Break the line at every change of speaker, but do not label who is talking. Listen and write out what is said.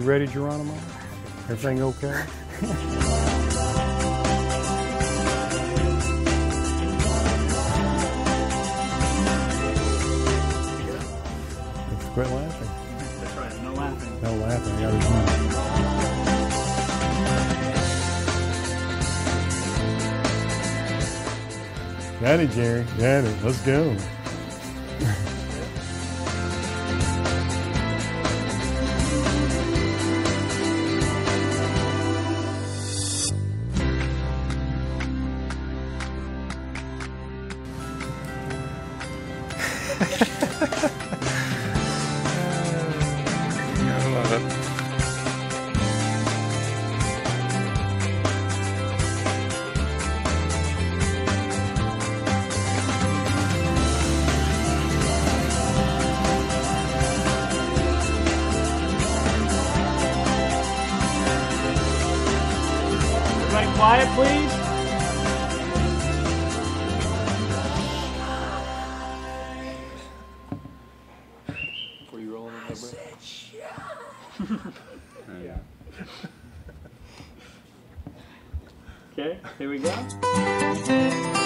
ready, Geronimo? Everything okay? Quit laughing.
That's right, no laughing.
No laughing. I got his money. Got it, Jerry. Got it. Let's go.
I love it.
Everybody quiet, please.
Before you roll in that yeah.
Okay, here we go.